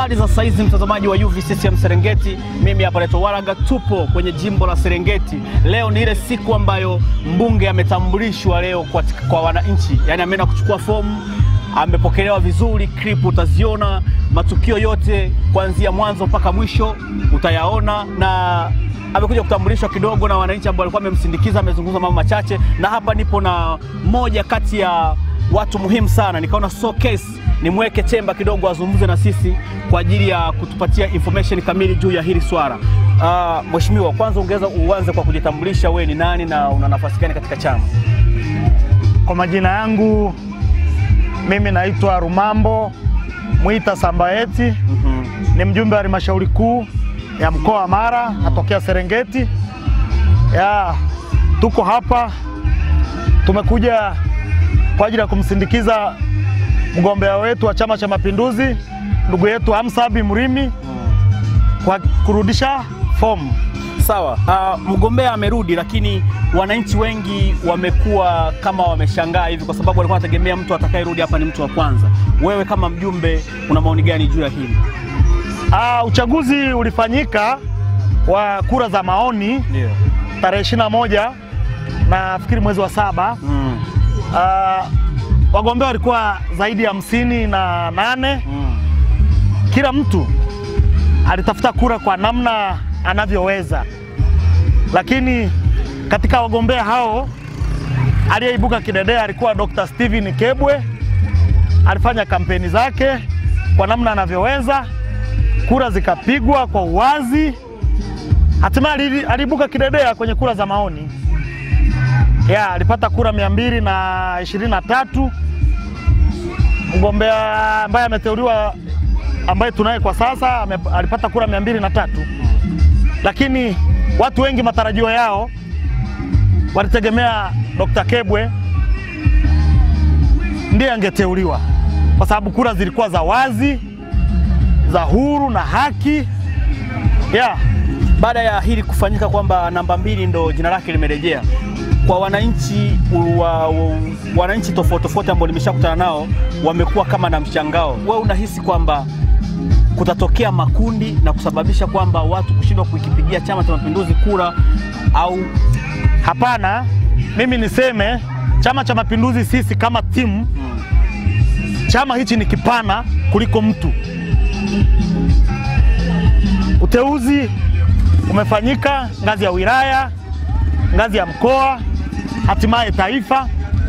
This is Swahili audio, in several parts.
Habari za saizi mtazamaji wa UVCCM Serengeti, mimi hapa naitwa Waraga, tupo kwenye jimbo la Serengeti. Leo ni ile siku ambayo mbunge ametambulishwa leo kwa wananchi, yani ameenda kuchukua fomu, amepokelewa vizuri. Clip utaziona, matukio yote kuanzia mwanzo mpaka mwisho utayaona, na amekuja kutambulishwa kidogo na wananchi ambao walikuwa wamemsindikiza. Amezungumza mambo machache, na hapa nipo na moja kati ya watu muhimu sana, nikaona showcase nimweke chemba kidogo azungumze na sisi kwa ajili ya kutupatia information kamili juu ya hili swala. Mheshimiwa, kwanza uanze kwa kujitambulisha, wewe ni nani na una nafasi gani katika chama? Kwa majina yangu mimi naitwa Rumambo Mwita Sambaeti. Ni mjumbe wa halmashauri kuu ya mkoa wa Mara, natokea Serengeti. Tuko hapa, tumekuja kwa ajili ya kumsindikiza mgombea wetu wa Chama cha Mapinduzi, ndugu yetu Hamsabi Mrimi, kwa kurudisha fomu. Sawa, mgombea amerudi, lakini wananchi wengi wamekuwa kama wameshangaa hivi, kwa sababu walikuwa wanategemea mtu atakayerudi hapa ni mtu wa kwanza. Wewe kama mjumbe una maoni gani juu ya hili? Uchaguzi ulifanyika wa kura za maoni tarehe 21 nafikiri mwezi wa 7. Wagombea walikuwa zaidi ya 58. Kila mtu alitafuta kura kwa namna anavyoweza, lakini katika wagombea hao aliyeibuka kidedea alikuwa Dr. Steven Kebwe. Alifanya kampeni zake kwa namna anavyoweza, kura zikapigwa kwa uwazi, hatimaye aliibuka kidedea kwenye kura za maoni. Alipata kura 223. Mgombea ambaye ameteuliwa, ambaye tunaye kwa sasa, alipata kura 203. Lakini watu wengi matarajio yao walitegemea Dr. Kebwe ndiye angeteuliwa, kwa sababu kura zilikuwa za wazi, za huru na haki. Baada ya hili kufanyika kwamba namba 2 ndo jina lake limerejea, kwa wananchi wananchi tofauti ambao nimeshakutana nao wamekuwa kama na mshangao. Wewe unahisi kwamba kutatokea makundi na kusababisha kwamba watu kushindwa kukipigia Chama cha Mapinduzi kura au hapana? Mimi niseme Chama cha Mapinduzi, sisi kama timu, chama hichi ni kipana kuliko mtu. Uteuzi umefanyika ngazi ya wilaya, ngazi ya mkoa, hatimaye taifa.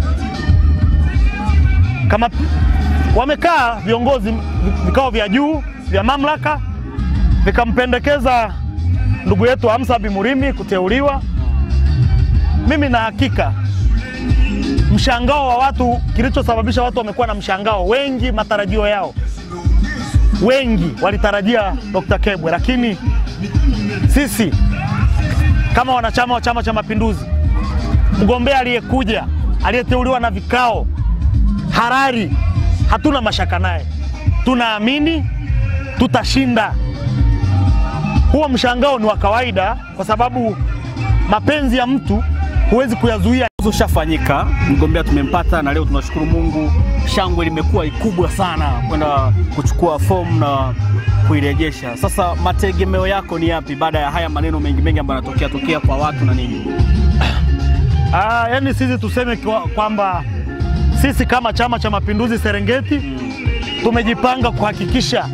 Kama wamekaa viongozi vikao vya juu vya mamlaka, vikampendekeza ndugu yetu Hamsabi Mrimi kuteuliwa. Mimi na hakika mshangao wa watu, kilichosababisha watu wamekuwa na mshangao, wengi matarajio yao, wengi walitarajia Dr. Kebwe, lakini sisi kama wanachama wa Chama cha Mapinduzi, mgombea aliyekuja, aliyeteuliwa na vikao harari, hatuna mashaka naye, tunaamini tutashinda. Huo mshangao ni wa kawaida, kwa sababu mapenzi ya mtu huwezi kuyazuia. Ushafanyika, mgombea tumempata, na leo tunashukuru Mungu, shangwe limekuwa kubwa sana kwenda kuchukua fomu na kuirejesha. Sasa mategemeo yako ni yapi baada ya haya maneno mengi ambayo yanatokea kwa watu na nini? Yani sisi tuseme kwamba sisi kama Chama cha Mapinduzi Serengeti tumejipanga kuhakikisha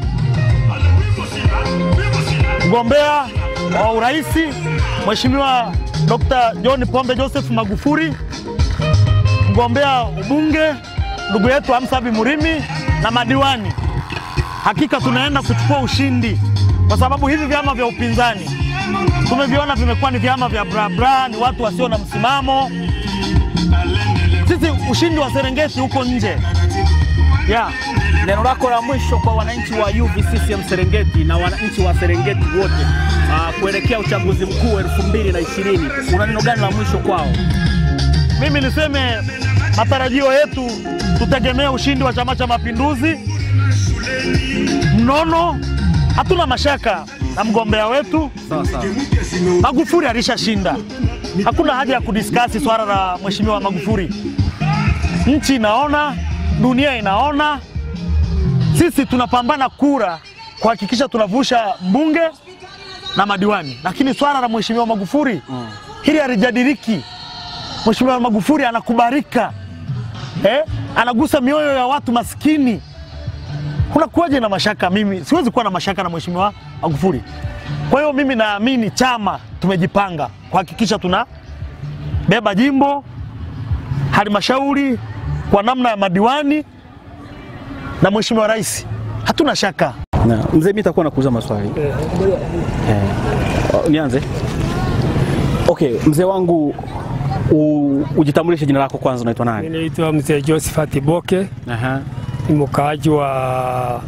mgombea wa urais Mheshimiwa Dr. John Pombe Joseph Magufuli, mgombea ubunge ndugu yetu Hamsabi Mrimi, na madiwani, hakika tunaenda kuchukua ushindi, kwa sababu hivi vyama vya upinzani tumeviona vimekuwa ni vyama vya bra, ni watu wasio na msimamo. Sisi ushindi wa Serengeti huko nje. Neno lako la mwisho kwa wananchi wa UVCCM Serengeti na wananchi wa Serengeti wote kuelekea uchaguzi mkuu 2020, una neno gani la mwisho kwao? Mimi niseme matarajio yetu, tutegemea ushindi wa Chama cha Mapinduzi mnono. Hatuna mashaka na mgombea wetu. Sawa. Magufuli alishashinda, hakuna haja ya kudiskasi swala la Mheshimiwa Magufuli. Nchi inaona, dunia inaona. Sisi tunapambana kura kuhakikisha tunavusha mbunge na madiwani. Lakini swala la Mheshimiwa Magufuli hili halijadiliki. Mheshimiwa Magufuli anakubarika. Anagusa mioyo ya watu maskini. Unakuwaje na mashaka? Mimi siwezi kuwa na mashaka na Mheshimiwa Magufuli. Kwa hiyo mimi naamini chama tumejipanga kuhakikisha tunabeba jimbo, halmashauri kwa namna ya madiwani na Mheshimiwa Rais. Hatuna shaka. Na mzee, mimi nitakuwa nakuuliza maswali. Nianze. Okay, mzee wangu, ujitambulishe jina lako kwanza, unaitwa nani? Mimi naitwa Mzee Josephat Boke. Ni mkaaji wa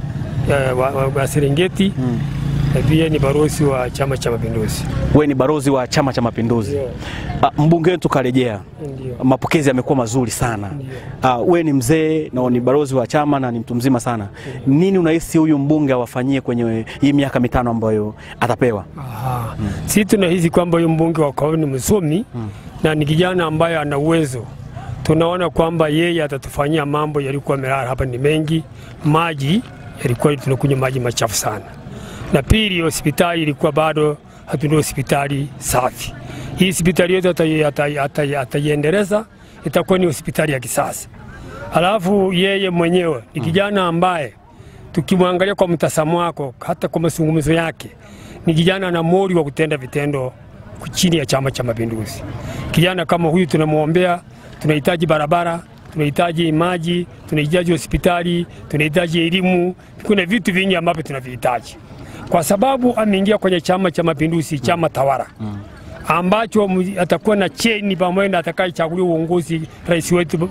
Serengeti. Pia ni barozi wa Chama cha Mapinduzi. Wewe ni barozi wa Chama cha Mapinduzi. Mbunge wetu karejea. Mapokezi yamekuwa mazuri sana. Wewe ni mzee na ni barozi wa chama na ni mtu mzima sana. Nini unahisi huyu mbunge awafanyie kwenye hii miaka 5 ambayo atapewa? Sisi tunahisi kwamba huyu mbunge wako ni msomi na ni kijana ambaye ana uwezo. Tunaona kwamba yeye atatufanyia mambo yalikuwa melala hapa ni mengi. Maji yalikuwa tunakunywa maji machafu sana. Na pili, hospitali ilikuwa bado hatuna hospitali safi. Hii hospitali yetu ataiendeleza, itakuwa ni hospitali ya kisasa. Alafu yeye mwenyewe ni kijana ambaye tukimwangalia kwa mtazamo wako, hata kwa mazungumzo yake, ni kijana ana mori wa kutenda vitendo chini ya Chama cha Mapinduzi. Kijana kama huyu tunamuombea. Tunahitaji barabara, tunahitaji maji, tunahitaji hospitali, tunahitaji elimu. Kuna vitu vingi ambavyo tunavihitaji. Kwa sababu ameingia kwenye Chama cha Mapinduzi, chama tawala, ambacho atakuwa na cheni pamoja na atakayechaguliwa uongozi rais wetu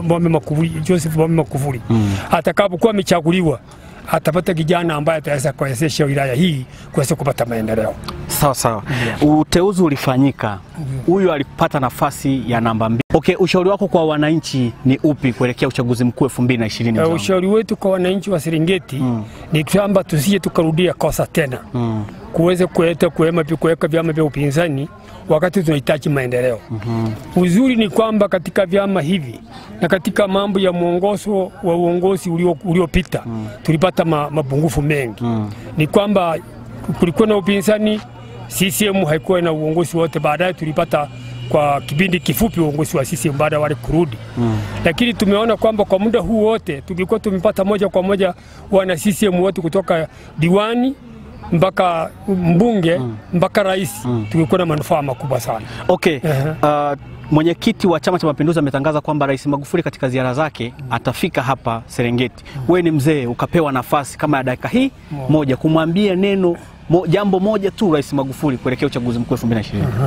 Joseph Bombe Magufuli. Atakapokuwa amechaguliwa, atapata kijana ambaye ataweza kuwezesha wilaya hii kuweza kupata maendeleo. Sawa sawa. Uteuzi ulifanyika. Huyu alipata nafasi ya namba 2. Okay, ushauri wako kwa wananchi ni upi kuelekea uchaguzi mkuu 2020? Ushauri wetu kwa wananchi wa Serengeti ni kwamba tusije tukarudia kosa tena. Kuweza kuweka vyama vya upinzani wakati tunahitaji maendeleo. Uzuri ni kwamba katika vyama hivi na katika mambo ya mwongozo wa uongozi uliopita tulipata mapungufu mengi. Ni kwamba kulikuwa na upinzani, CCM haikuwa na uongozi wote. Baadaye tulipata kwa kipindi kifupi uongozi wa CCM baada wale kurudi. Lakini tumeona kwamba kwa muda huu wote tulikuwa tumepata moja kwa moja wana CCM wote kutoka diwani mpaka mbunge mpaka rais. Tulikuwa na manufaa makubwa sana. Okay. Mwenyekiti wa Chama cha Mapinduzi ametangaza kwamba Rais Magufuli katika ziara zake atafika hapa Serengeti. Wewe ni mzee, ukapewa nafasi kama ya dakika hii moja kumwambia jambo moja tu Rais Magufuli kuelekea uchaguzi mkuu 2020.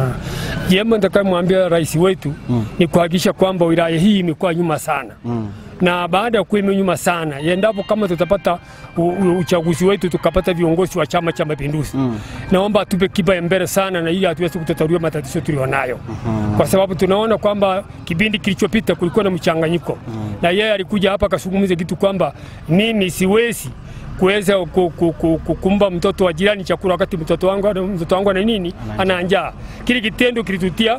Jambo nitakayomwambia rais wetu ni kuhakikisha kwamba wilaya hii imekuwa nyuma sana. Na baada ya kuwa nyuma sana, endapo kama tutapata uchaguzi wetu tukapata viongozi wa Chama cha Mapinduzi, naomba atupe kipaumbele sana na ili atuweze kutatuliwa matatizo tulionayo. Kwa sababu tunaona kwamba kipindi kilichopita kulikuwa na mchanganyiko. Na yeye alikuja hapa akazungumza kitu kwamba mimi siwezi kuweza kukumba mtoto wa jirani chakula wakati mtoto wangu ana nini, ana njaa. Kile kitendo kilitutia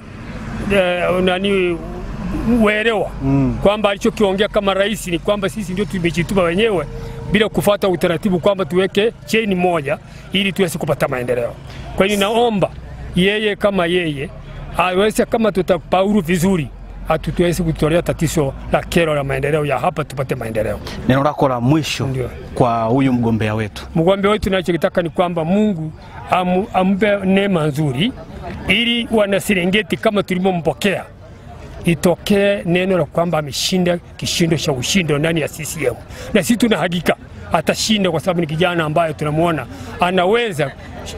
uelewa kwamba alichokiongea kama rais ni kwamba sisi ndio tumejitupa wenyewe bila kufuata utaratibu kwamba tuweke cheni moja ili tuweze kupata maendeleo. Kwa hiyo naomba yeye kama yeye aweze, kama tutapauru vizuri, tuweze kutolea tatizo la kero la maendeleo ya hapa, tupate maendeleo. Neno lako la mwisho kwa huyu mgombea wetu? Mgombea wetu ninachokitaka ni kwamba Mungu ampe neema nzuri ili wana Serengeti kama tulimompokea itokee neno la kwamba ameshinda kishindo cha ushindo ndani ya CCM. Na sisi tuna hakika atashinda kwa sababu ni kijana ambaye tunamuona anaweza,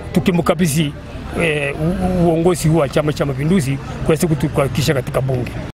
tukimkabidhi uongozi huu wa Chama cha Mapinduzi kuweza kutuhakikisha katika bunge.